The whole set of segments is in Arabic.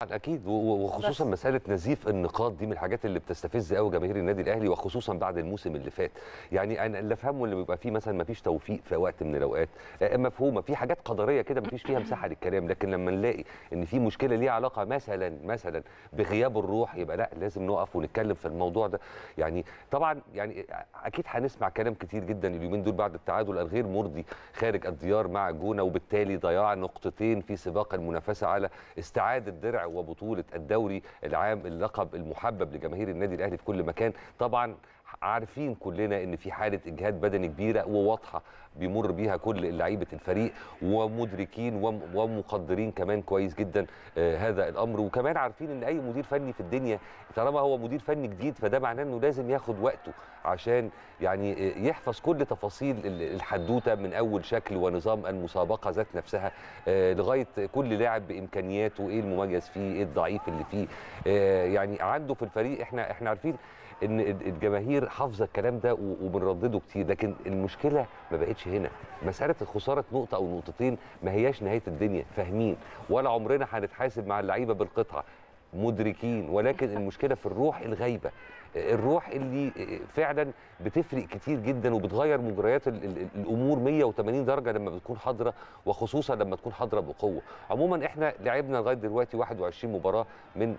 اكيد وخصوصا مساله نزيف النقاط دي من الحاجات اللي بتستفز قوي جماهير النادي الاهلي، وخصوصا بعد الموسم اللي فات. يعني انا اللي افهمه اللي بيبقى فيه مثلا ما فيش توفيق في وقت من الاوقات مفهومه، في حاجات قدريه كده ما فيش فيها مساحه للكلام، لكن لما نلاقي ان في مشكله ليها علاقه مثلا بغياب الروح، يبقى لا لازم نقف ونتكلم في الموضوع ده. يعني طبعا يعني اكيد هنسمع كلام كتير جدا اليومين دول بعد التعادل الغير مرضي خارج الديار مع الجونه، وبالتالي ضياع نقطتين في سباق المنافسه على استعاده درع وبطوله الدوري العام، اللقب المحبب لجماهير النادي الاهلي في كل مكان. طبعا عارفين كلنا ان في حاله اجهاد بدني كبيره وواضحه بيمر بيها كل لعيبه الفريق، ومدركين ومقدرين كمان كويس جدا هذا الامر، وكمان عارفين ان اي مدير فني في الدنيا طالما هو مدير فني جديد فده معناه انه لازم ياخد وقته عشان يعني يحفظ كل تفاصيل الحدوته من اول شكل ونظام المسابقه ذات نفسها لغايه كل لاعب بامكانياته، ايه المميز فيه، ايه الضعيف اللي فيه. يعني عنده في الفريق احنا عارفين ان الجماهير حافظه الكلام ده وبنردده كتير، لكن المشكله ما بقتش هنا. مساله خساره نقطه او نقطتين ما هياش نهايه الدنيا، فاهمين، ولا عمرنا هنتحاسب مع اللعيبه بالقطعه، مدركين، ولكن المشكله في الروح الغايبه، الروح اللي فعلا بتفرق كتير جدا وبتغير مجريات الامور 180 درجه لما بتكون حاضره، وخصوصا لما تكون حاضره بقوه. عموما احنا لعبنا لغايه دلوقتي 21 مباراه من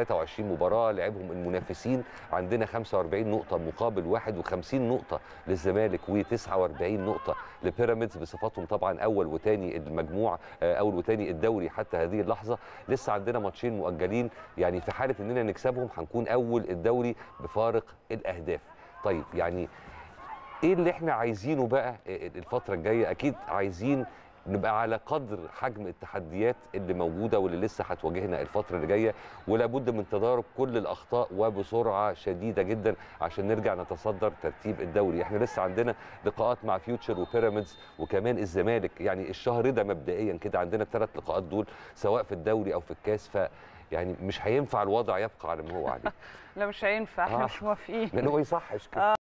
23 مباراه لعبهم المنافسين، عندنا 45 نقطه مقابل 51 نقطه للزمالك و49 نقطه لبيراميدز بصفتهم طبعا اول وثاني المجموعه، اول وثاني الدوري حتى هذه اللحظه. لسه عندنا ماتشين مؤجلين، يعني في حاله اننا نكسبهم هنكون اول الدوري بفارق الاهداف. طيب يعني ايه اللي احنا عايزينه بقى الفتره الجايه؟ اكيد عايزين نبقى على قدر حجم التحديات اللي موجوده واللي لسه هتواجهنا الفتره اللي جايه، ولا بد من تدارك كل الاخطاء وبسرعه شديده جدا عشان نرجع نتصدر ترتيب الدوري. احنا لسه عندنا لقاءات مع فيوتشر وبيراميدز وكمان الزمالك، يعني الشهر ده مبدئيا كده عندنا الثلاث لقاءات دول سواء في الدوري او في الكاس، ف يعني مش هينفع الوضع يبقى على ما هو عليه. لا مش هينفع، احنا مش موافقين، لان هو يصحش كده.